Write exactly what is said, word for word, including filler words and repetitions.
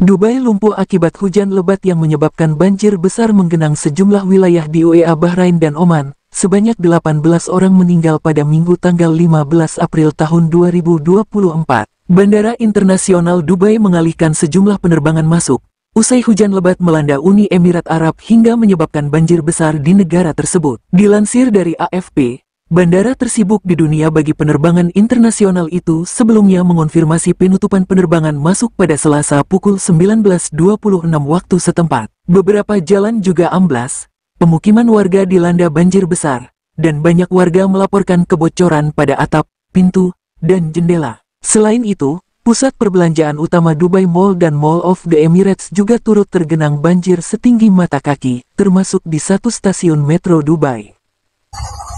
Dubai lumpuh akibat hujan lebat yang menyebabkan banjir besar menggenang sejumlah wilayah di U A E, Bahrain dan Oman. Sebanyak delapan belas orang meninggal pada Minggu tanggal lima belas April tahun dua ribu dua puluh empat. Bandara Internasional Dubai mengalihkan sejumlah penerbangan masuk, usai hujan lebat melanda Uni Emirat Arab hingga menyebabkan banjir besar di negara tersebut. Dilansir dari A F P, bandara tersibuk di dunia bagi penerbangan internasional itu sebelumnya mengonfirmasi penutupan penerbangan masuk pada Selasa pukul sembilan belas dua puluh enam waktu setempat. Beberapa jalan juga amblas, pemukiman warga dilanda banjir besar, dan banyak warga melaporkan kebocoran pada atap, pintu, dan jendela. Selain itu, pusat perbelanjaan utama Dubai Mall dan Mall of the Emirates juga turut tergenang banjir setinggi mata kaki, termasuk di satu stasiun metro Dubai.